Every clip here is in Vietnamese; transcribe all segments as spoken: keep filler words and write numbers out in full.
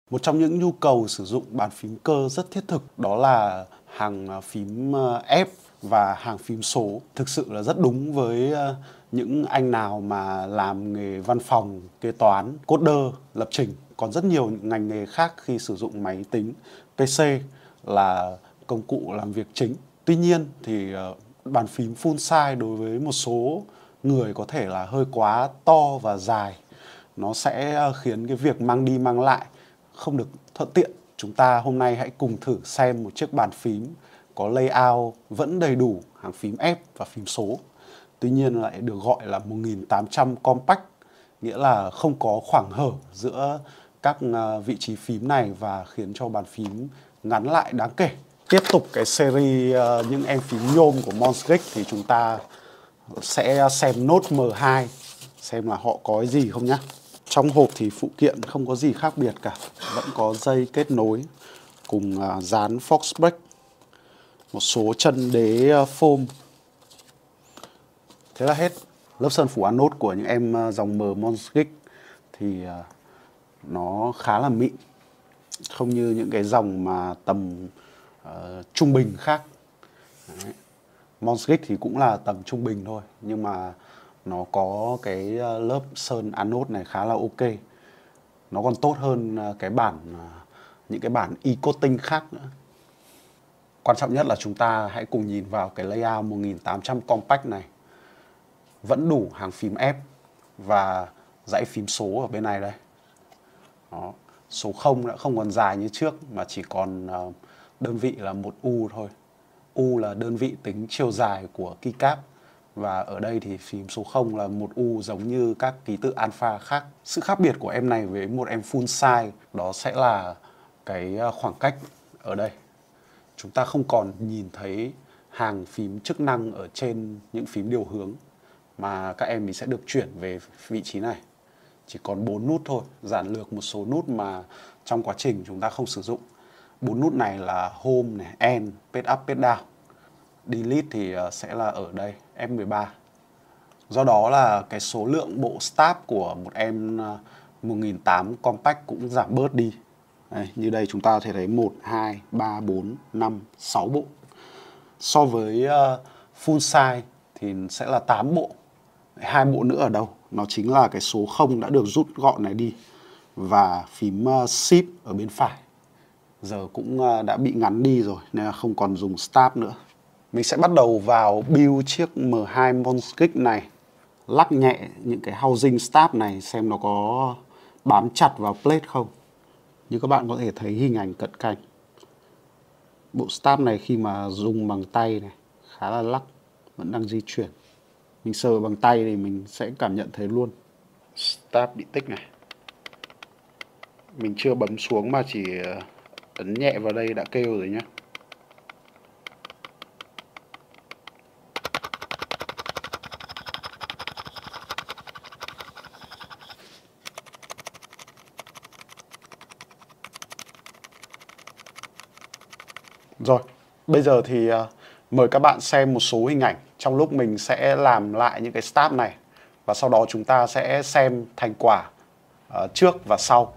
Một trong những nhu cầu sử dụng bàn phím cơ rất thiết thực đó là hàng phím ép và hàng phím số. Thực sự là rất đúng với những anh nào mà làm nghề văn phòng, kế toán, coder, lập trình. Còn rất nhiều ngành nghề khác khi sử dụng máy tính, pê xê là công cụ làm việc chính. Tuy nhiên thì bàn phím full size đối với một số người có thể là hơi quá to và dài. Nó sẽ khiến cái việc mang đi mang lại không được thuận tiện. Chúng ta hôm nay hãy cùng thử xem một chiếc bàn phím có layout vẫn đầy đủ hàng phím ép và phím số. Tuy nhiên lại được gọi là một nghìn tám trăm compact, nghĩa là không có khoảng hở giữa các vị trí phím này và khiến cho bàn phím ngắn lại đáng kể. Tiếp tục cái series những em phím nhôm của Monsgeek thì chúng ta sẽ xem nốt M hai, xem là họ có cái gì không nhé. Trong hộp thì phụ kiện không có gì khác biệt cả. Vẫn có dây kết nối cùng dán Fox Break, một số chân đế foam. Thế là hết. Lớp sơn phủ anode của những em dòng M Monsgeek thì nó khá là mịn, không như những cái dòng mà tầm uh, trung bình khác. Đấy. Monsgeek thì cũng là tầm trung bình thôi, nhưng mà nó có cái lớp sơn anode này khá là ok. Nó còn tốt hơn cái bản những cái bản e-coating khác nữa. Quan trọng nhất là chúng ta hãy cùng nhìn vào cái layout một nghìn tám trăm compact này. Vẫn đủ hàng phím ép và dãy phím số ở bên này đây. Đó. Số không đã không còn dài như trước mà chỉ còn đơn vị là một U thôi. U là đơn vị tính chiều dài của keycap. Và ở đây thì phím số không là một U giống như các ký tự alpha khác. Sự khác biệt của em này với một em full size đó sẽ là cái khoảng cách ở đây. Chúng ta không còn nhìn thấy hàng phím chức năng ở trên những phím điều hướng, mà các em mình sẽ được chuyển về vị trí này. Chỉ còn bốn nút thôi, giản lược một số nút mà trong quá trình chúng ta không sử dụng. Bốn nút này là Home, này, End, Page Up, Page Down. Delete thì sẽ là ở đây, F mười ba. Do đó là cái số lượng bộ stab của một em một nghìn tám trăm compact cũng giảm bớt đi. Đây, như đây chúng ta có thể thấy một, hai, ba, bốn, năm, sáu bộ. So với uh, full size thì sẽ là tám bộ. Hai bộ nữa ở đâu? Nó chính là cái số không đã được rút gọn này đi. Và phím uh, Shift ở bên phải giờ cũng uh, đã bị ngắn đi rồi, nên là không còn dùng stab nữa. Mình sẽ bắt đầu vào build chiếc M hai Monsgeek này. Lắc nhẹ những cái housing stab này xem nó có bám chặt vào plate không. Như các bạn có thể thấy hình ảnh cận cảnh. Bộ stab này khi mà dùng bằng tay này khá là lắc, vẫn đang di chuyển. Mình sờ bằng tay thì mình sẽ cảm nhận thấy luôn. Stab bị tích này. Mình chưa bấm xuống mà chỉ ấn nhẹ vào đây đã kêu rồi nhé. Rồi, bây giờ thì uh, mời các bạn xem một số hình ảnh trong lúc mình sẽ làm lại những cái stab này. Và sau đó chúng ta sẽ xem thành quả uh, trước và sau.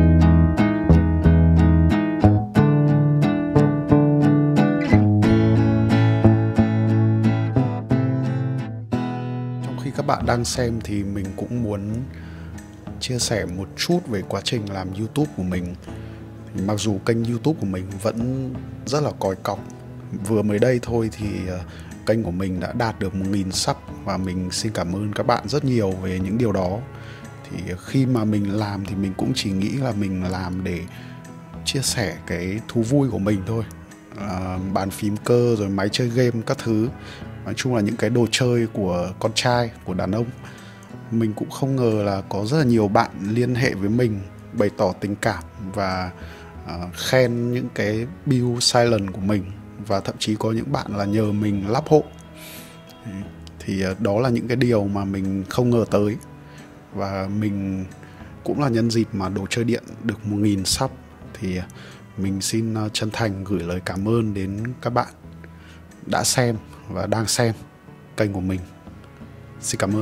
Trong khi các bạn đang xem thì mình cũng muốn chia sẻ một chút về quá trình làm YouTube của mình. Mặc dù kênh YouTube của mình vẫn rất là còi cọc. Vừa mới đây thôi thì kênh của mình đã đạt được một nghìn sub. Và mình xin cảm ơn các bạn rất nhiều về những điều đó. Thì khi mà mình làm thì mình cũng chỉ nghĩ là mình làm để chia sẻ cái thú vui của mình thôi. à, Bàn phím cơ rồi máy chơi game các thứ. Nói chung là những cái đồ chơi của con trai, của đàn ông. Mình cũng không ngờ là có rất là nhiều bạn liên hệ với mình, bày tỏ tình cảm và uh, khen những cái build silent của mình. Và thậm chí có những bạn là nhờ mình lắp hộ. Thì uh, đó là những cái điều mà mình không ngờ tới. Và mình cũng là nhân dịp mà đồ chơi điện được một nghìn sub. Thì uh, mình xin uh, chân thành gửi lời cảm ơn đến các bạn đã xem và đang xem kênh của mình. Xin cảm ơn.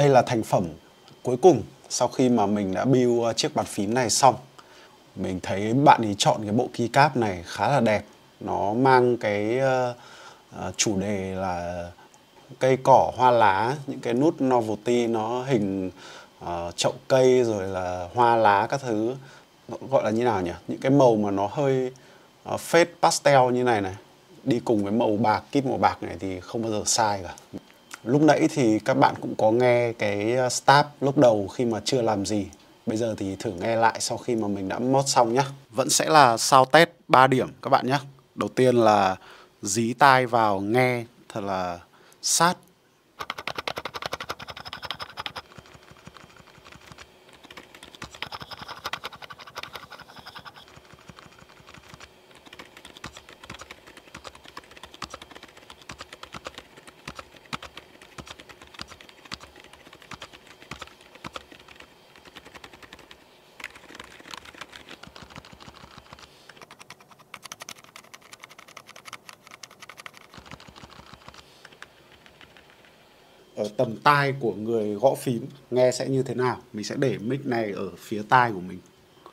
đây là thành phẩm cuối cùng sau khi mà mình đã build chiếc bàn phím này xong. Mình thấy bạn ấy chọn cái bộ keycap này khá là đẹp. Nó mang cái uh, uh, chủ đề là cây cỏ, hoa lá, những cái nút novelty nó hình uh, chậu cây rồi là hoa lá các thứ. Nó gọi là như nào nhỉ? Những cái màu mà nó hơi uh, fade pastel như này này, đi cùng với màu bạc, kit màu bạc này thì không bao giờ sai cả. Lúc nãy thì các bạn cũng có nghe cái start lúc đầu khi mà chưa làm gì. Bây giờ thì thử nghe lại sau khi mà mình đã mod xong nhé. Vẫn sẽ là sound test ba điểm các bạn nhé. Đầu tiên là dí tai vào nghe thật là sát. Ở tầm tai của người gõ phím nghe sẽ như thế nào? Mình sẽ để mic này ở phía tai của mình.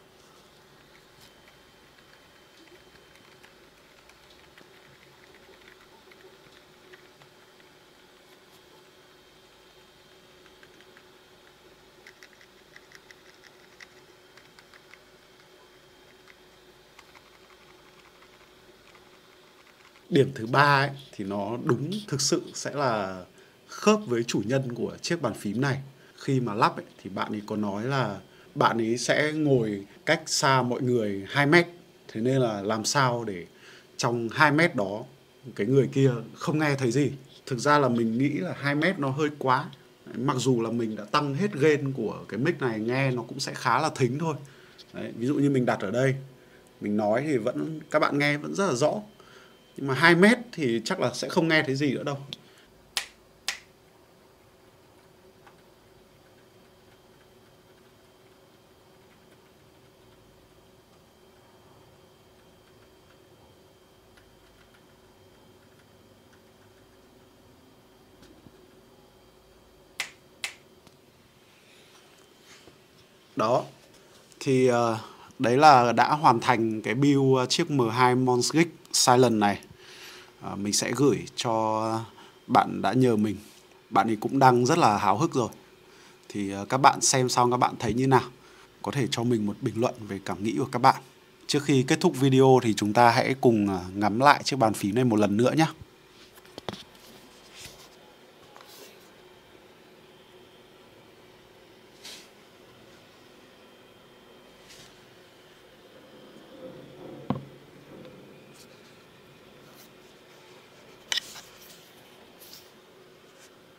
Điểm thứ ba ấy, thì nó đúng thực sự sẽ là khớp với chủ nhân của chiếc bàn phím này. Khi mà lắp ấy, thì bạn ấy có nói là bạn ấy sẽ ngồi cách xa mọi người hai mét. Thế nên là làm sao để trong hai mét đó cái người kia không nghe thấy gì. Thực ra là mình nghĩ là hai mét nó hơi quá. Đấy, mặc dù là mình đã tăng hết gain của cái mic này, nghe nó cũng sẽ khá là thính thôi. Đấy, ví dụ như mình đặt ở đây, mình nói thì vẫn các bạn nghe vẫn rất là rõ. Nhưng mà hai mét thì chắc là sẽ không nghe thấy gì nữa đâu. Đó. Thì uh, đấy là đã hoàn thành cái build chiếc M hai Monsgeek Silent này. Uh, mình sẽ gửi cho bạn đã nhờ mình. Bạn ấy cũng đang rất là háo hức rồi. Thì uh, các bạn xem xong các bạn thấy như nào? Có thể cho mình một bình luận về cảm nghĩ của các bạn. Trước khi kết thúc video thì chúng ta hãy cùng uh, ngắm lại chiếc bàn phím này một lần nữa nhé.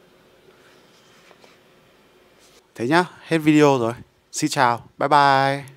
Thế nhá, hết video rồi. Xin chào, bye bye.